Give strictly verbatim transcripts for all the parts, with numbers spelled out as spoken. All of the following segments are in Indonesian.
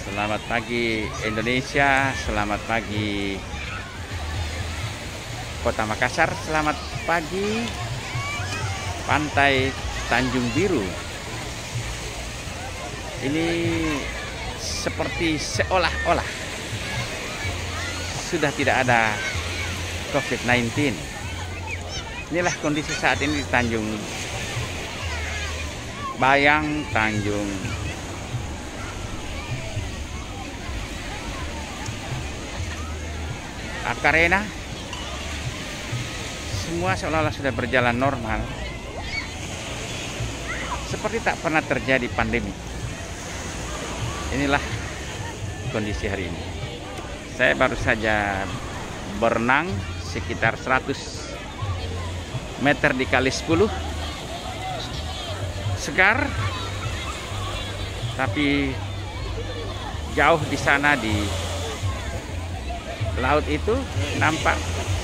Selamat pagi Indonesia, selamat pagi Kota Makassar, selamat pagi Pantai Tanjung Biru. Ini seperti seolah-olah sudah tidak ada covid sembilan belas. Inilah kondisi saat ini di Tanjung Bayang, Tanjung Akarena. Semua seolah-olah sudah berjalan normal, seperti tak pernah terjadi pandemi. Inilah kondisi hari ini. Saya baru saja berenang sekitar seratus meter di kali sepuluh. Segar, tapi jauh di sana di laut itu nampak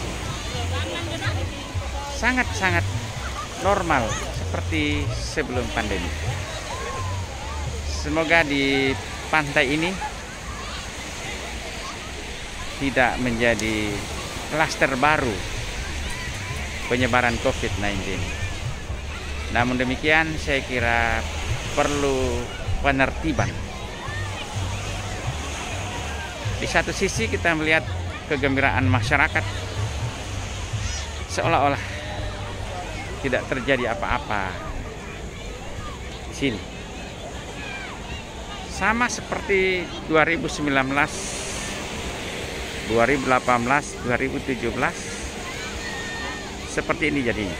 sangat-sangat normal seperti sebelum pandemi. Semoga di pantai ini tidak menjadi klaster baru penyebaran covid sembilan belas. Namun demikian, saya kira perlu penertiban. Di satu sisi kita melihat kegembiraan masyarakat, seolah-olah tidak terjadi apa-apa di sini. Sama seperti dua ribu sembilan belas, dua ribu delapan belas, dua ribu tujuh belas, seperti ini jadinya.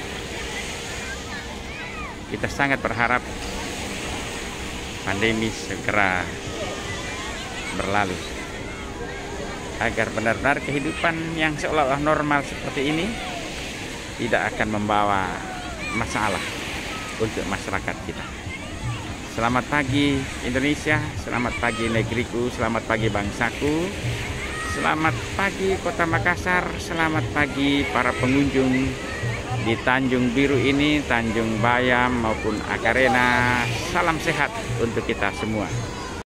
Kita sangat berharap pandemi segera berlalu, agar benar-benar kehidupan yang seolah-olah normal seperti ini tidak akan membawa masalah untuk masyarakat kita. Selamat pagi Indonesia, selamat pagi negeriku, selamat pagi bangsaku, selamat pagi Kota Makassar, selamat pagi para pengunjung di Tanjung Biru ini, Tanjung Bayam maupun Akarena. Salam sehat untuk kita semua.